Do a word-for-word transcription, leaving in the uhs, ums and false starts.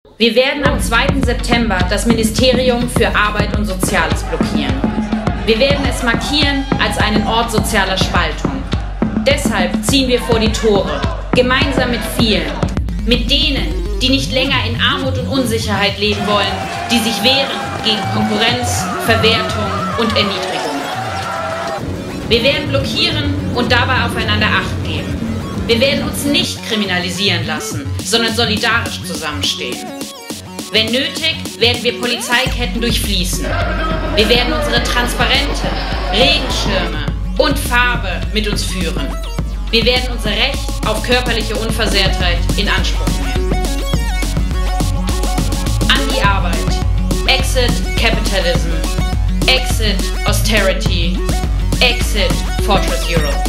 Wir werden am zweiten September das Ministerium für Arbeit und Soziales blockieren. Wir werden es markieren als einen Ort sozialer Spaltung. Deshalb ziehen wir vor die Tore, gemeinsam mit vielen, mit denen, die nicht länger in Armut und Unsicherheit leben wollen, die sich wehren gegen Konkurrenz, Verwertung und Erniedrigung. Wir werden blockieren und dabei aufeinander Acht geben. Wir werden uns nicht kriminalisieren lassen, sondern solidarisch zusammenstehen. Wenn nötig, werden wir Polizeiketten durchfließen. Wir werden unsere Transparente, Regenschirme und Farbe mit uns führen. Wir werden unser Recht auf körperliche Unversehrtheit in Anspruch nehmen. An die Arbeit. Exit Capitalism. Exit Austerity. Exit Fortress Europe.